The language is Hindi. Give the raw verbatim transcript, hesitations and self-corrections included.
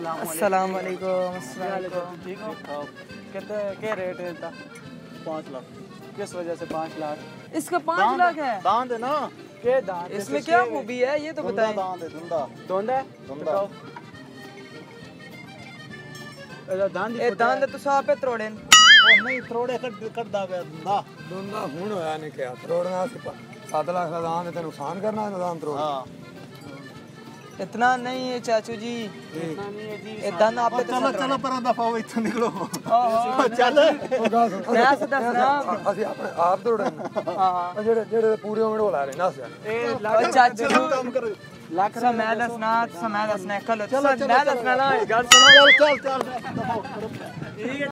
अस्सलाम वालेकुम। ठीक हो? कितने क्या रेट है इसका? पाँच लाख। किस वजह से पाँच लाख? इसका पाँच लाख है? दांत है ना? क्या दांत? इसमें क्या खूबी है ये तो बताएं। दांत है, धुंधा। धुंधा है? धुंधा। दांत ए दांत तो साफ है त्रोड़े नहीं त्रोड़े कट कट दावे धुंधा। धुंधा हुन होया ने क्या त्रोड़ना से सात लाख का दांत ते नुकसान करना है दांत त्रोड़। हां इतना नहीं है चाचू जी, इतना नहीं है जी। ए दांत आप पे चलो चलो पर दफा हो इतना निकलो। चल मैं से दसना ਅਸੀਂ ਆਪਣੇ ਆਪ ਤੋੜਨ ਹਾਂ ਜਿਹੜੇ ਜਿਹੜੇ ਪੂਰੇ ਉਮੜ ਹੋ ਲਾ ਰਹੇ ਨਾ ए चाचू काम करो लाख सा मैं दसना सा मैं दसना कल चलो मैं दसना ना चल चल चल